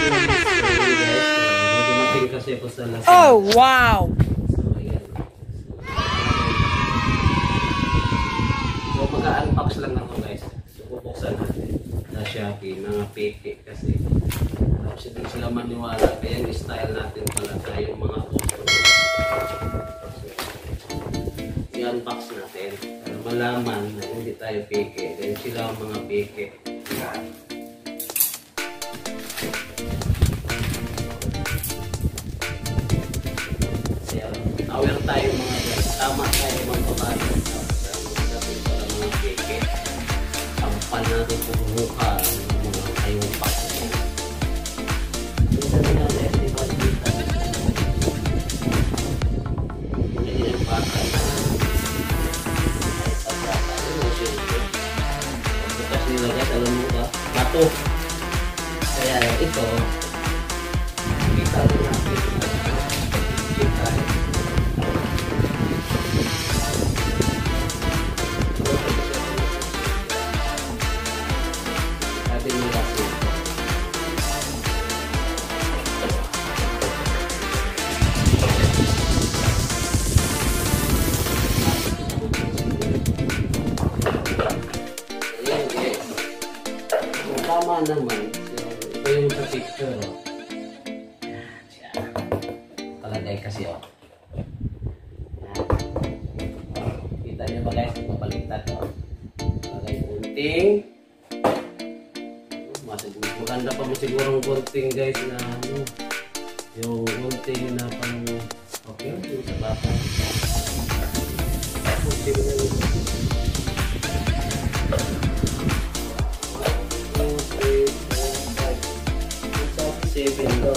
Medyo mating kasi ako sa lasa. Oh, wow! So, ayan. So, mag-unbox lang ako guys. So, bubuksan natin sa Shopee, mga peke kasi. Kasi din sila maniwala, kaya yung style natin pala tayong mga customer. So, i-unbox natin para malaman na hindi tayo peke. Then sila ang mga peke. Aware tayo mga guys, tama tayo magpapalo dapat pala mga keke ang panado kong mukha mga kayong paso minsan nila guys, di ba dito hindi yung bata na ay pagkata yung siyempre pagbukas nila guys, alam mo ba bato kaya ito kita rin natin chikahin. Tama naman. Ito yung sa picture. Talagay kasi oh. Kita niyo ba guys? Papalitan oh. Talagay kunting. Maganda pa mo siguro ng kunting guys na ano. Yung kunting na pang okay. Yung sa bata. Kunting na yun. 7 daw.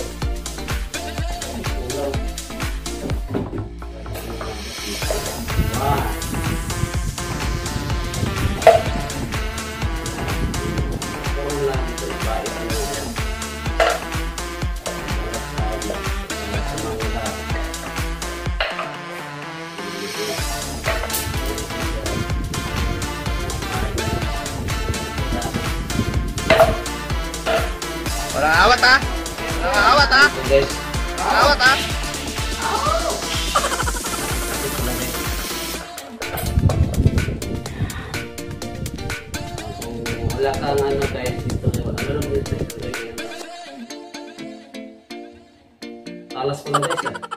Walang awat ha? Walang awat ha? Guys. Walang awat ha? Wala kang ano guys dito. Ano lang dito? Alas ko na guys.